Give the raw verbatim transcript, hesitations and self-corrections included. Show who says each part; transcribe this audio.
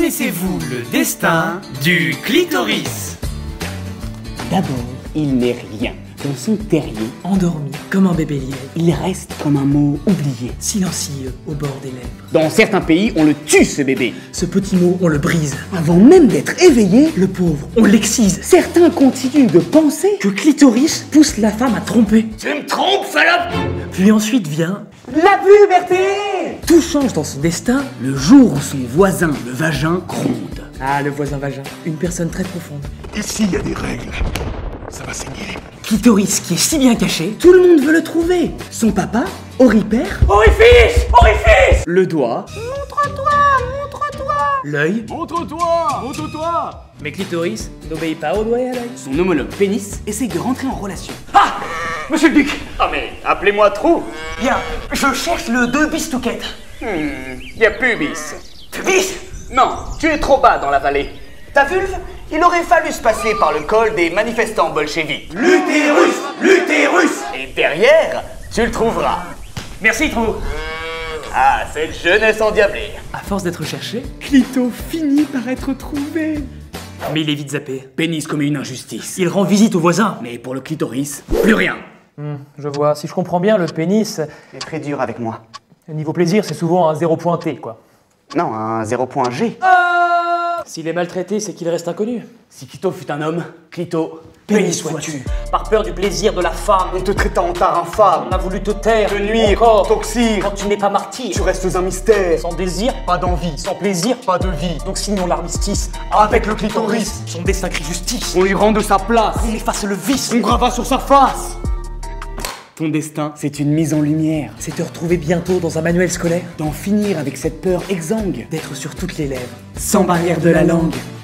Speaker 1: Connaissez-vous le destin du clitoris?
Speaker 2: D'abord, il n'est rien. Dans son terrier,
Speaker 3: Endormi, comme un bébé lièvre,
Speaker 2: il reste comme un mot oublié.
Speaker 3: silencieux au bord des lèvres.
Speaker 2: Dans certains pays, on le tue, ce bébé.
Speaker 3: Ce petit mot, on le brise.
Speaker 2: Avant même d'être éveillé,
Speaker 3: Le pauvre, on l'excise.
Speaker 2: certains continuent de penser
Speaker 3: Que clitoris pousse la femme à tromper.
Speaker 1: Tu me trompes, salope!
Speaker 3: Puis ensuite vient...
Speaker 2: la puberté.
Speaker 3: Tout change dans son destin.
Speaker 2: Le jour où son voisin, le vagin, gronde.
Speaker 3: Ah, le voisin vagin. Une personne très profonde.
Speaker 4: Ici, il y a des règles. Ça va saigner.
Speaker 3: Clitoris qui est si bien caché.
Speaker 2: Tout le monde veut le trouver. Son papa, Oripère,
Speaker 3: Orifice! Orifice!
Speaker 2: le doigt,
Speaker 3: L'œil.
Speaker 4: Montre-toi! Montre-toi!
Speaker 3: Mais clitoris n'obéit pas au doigt et à l'œil.
Speaker 2: son homologue pénis, essaye de rentrer en relation.
Speaker 3: Ah! Monsieur le duc!
Speaker 5: Ah mais, appelez-moi Trou.
Speaker 3: Bien, je cherche le deux bistouquette.
Speaker 5: Hmm, y a pubis.
Speaker 3: Pubis!
Speaker 5: Non, tu es trop bas dans la vallée. Ta vulve, il aurait fallu se passer par le col des manifestants bolcheviques.
Speaker 1: L'utérus! L'utérus!
Speaker 5: Et derrière, tu le trouveras.
Speaker 3: Merci, Trou.
Speaker 5: Ah, cette jeunesse endiablée.
Speaker 3: À force d'être cherché,
Speaker 2: Clito finit par être trouvé.
Speaker 3: mais il est vite zappé.
Speaker 2: Pénis commet une injustice.
Speaker 3: Il rend visite au voisin.
Speaker 2: Mais pour le clitoris, plus rien.
Speaker 6: Je vois, si je comprends bien, le pénis,
Speaker 5: C'est très dur avec moi.
Speaker 6: niveau plaisir, c'est souvent un zéro pointé, quoi.
Speaker 5: Non, un zéro point G.
Speaker 6: S'il est maltraité, c'est qu'il reste inconnu.
Speaker 2: Si Clito fut un homme, Clito,
Speaker 3: Pénis sois-tu.
Speaker 6: Par peur du plaisir de la femme,
Speaker 5: En te traitant en tard infâme,
Speaker 6: on a voulu te taire,
Speaker 5: te nuire,
Speaker 6: encore.
Speaker 5: t'oxyre,
Speaker 6: Quand tu n'es pas martyr,
Speaker 5: tu restes un mystère.
Speaker 6: sans désir,
Speaker 5: Pas d'envie,
Speaker 6: sans plaisir,
Speaker 5: pas de vie.
Speaker 6: donc signons l'armistice.
Speaker 5: Avec le clitoris,
Speaker 3: Son destin crie justice.
Speaker 2: on lui rend de sa place.
Speaker 3: On efface le vice.
Speaker 2: On grava sur sa face. Ton destin, c'est une mise en lumière.
Speaker 3: C'est te retrouver bientôt dans un manuel scolaire.
Speaker 2: D'en finir avec cette peur exsangue.
Speaker 3: D'être sur toutes les lèvres.
Speaker 2: Sans barrière de la langue.